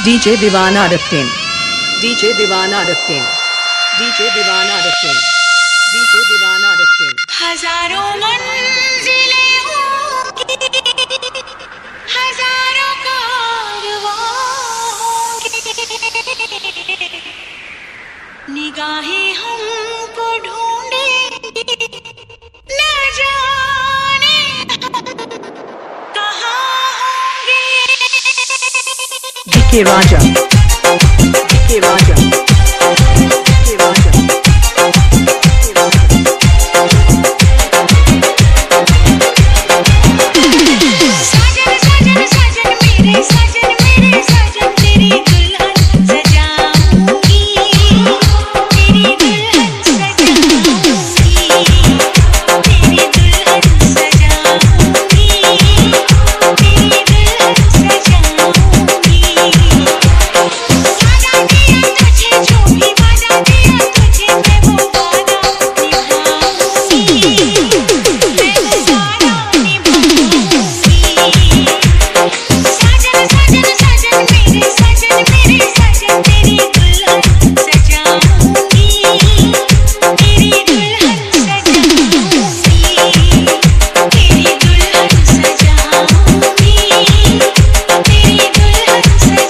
DJ Deewana Riftin. DJ Deewana Riftin. DJ Deewana Riftin. DJ Deewana Riftin. हजारों मंजिलें होंगी, हजारों कारवां होंगे, निगाहें हमको ढूंढेंगी, न जाने कहाँ होंगे। DK Raja. DK Raja. DK Raja. साजन साजन साजन मेरे साजन तेरी दुल्हन सजाऊंगी, तेरी दुल्हन सजाऊंगी, तेरी दुल्हन सजाऊंगी, तेरी दुल्हन सजाऊंगी। वादा दिया तुझे, जो भी वादा दिया तुझे, मैं वो वादा निभाऊंगी, मैं वो वादा निभाऊंगी। साजन साजन साजन मेरे साजन तेरी दुल्हन सजाऊंगी, तेरी दुल्हन सजाऊंगी, तेरी दुल्हन सजाऊंगी, तेरी दुल्हन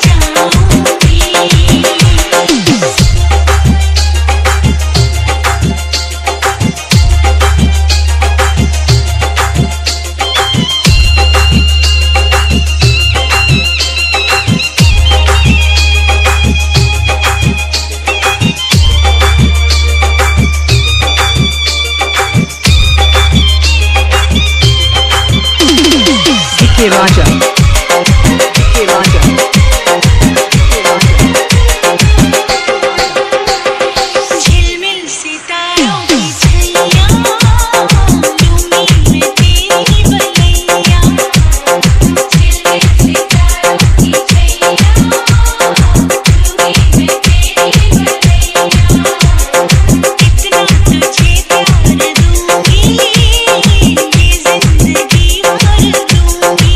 DK Raja. DK Raja. झिलमिल सितारों की छैया, लूंगी मैं तेरी बलैया। झिलमिल सितारों की छैया, लूंगी मैं तेरी बलैया। कितना तुझे प्यार दूंगी, ये जिंदगी भर दूंगी।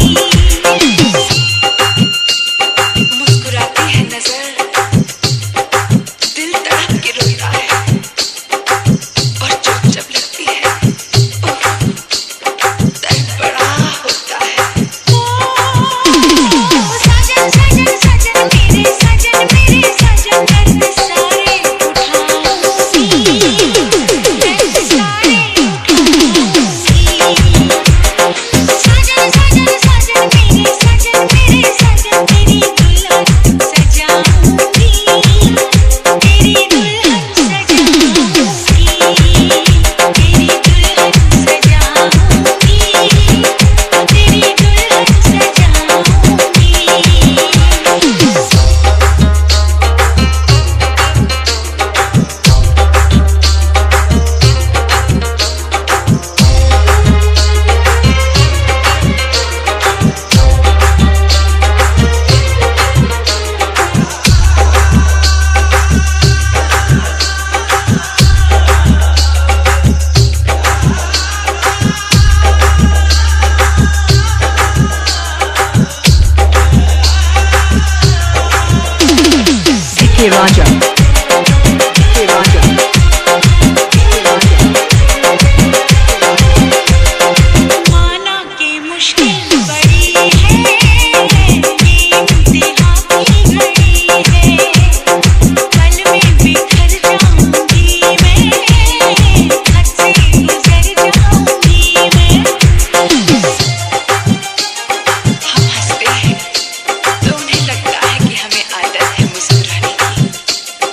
मुस्कुराती है नजर, दिल तड़प के रोता है, और चोट जब लगती है, उफ, दर्द बड़ा होता है। साजन साजन साजन मेरे साजन दर्द सारे उठाऊंगी, दर्द सारे उठाऊंगी। साजन साजन साजन मेरे साजन तेरी दुल्हन सजाऊंगी, तेरी दुल्हन सजाऊंगी, तेरी दुल्हन सजाऊंगी, तेरी दुल्हन DK Raja. DK Raja. माना के मुश्किल बड़ी है, ये इम्तिहान की घड़ी है। पल में बिखर जाऊंगी मैं, हद से गुजर जाऊंगी मैं। हम हंसते हैं तो उन्हें लगता है कि हमें आदत है मुस्कुराने की,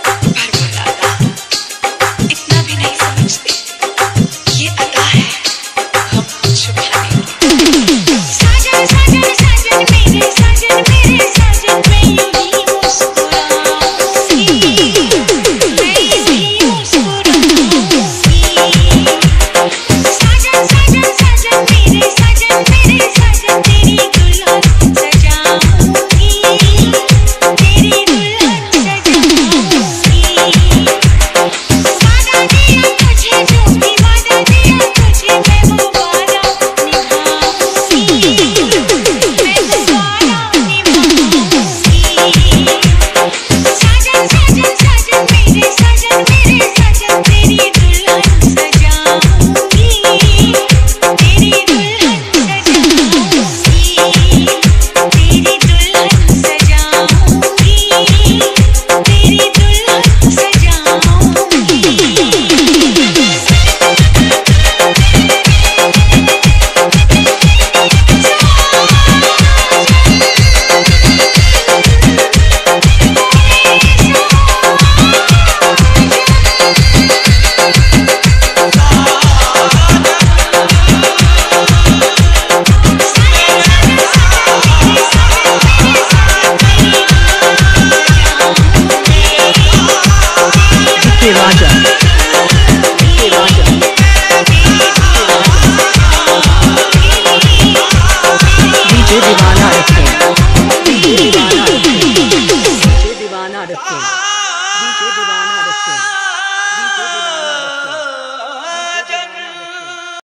रखें। DJ दीवाना रखें।